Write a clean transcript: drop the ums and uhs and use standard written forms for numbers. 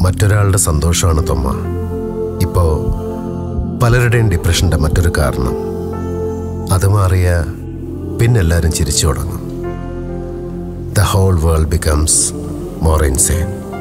മറ്റൊരാളുടെ സന്തോഷമാണ് തൊമ്മ. ഇപ്പോൾ പലരുടെയും ഡിപ്രഷൻ്റെ മറ്റൊരു കാരണം. അത് മാറിയ പിന്നെല്ലാവരും ചിരിച്ചു തുടങ്ങും. The whole world becomes more insane.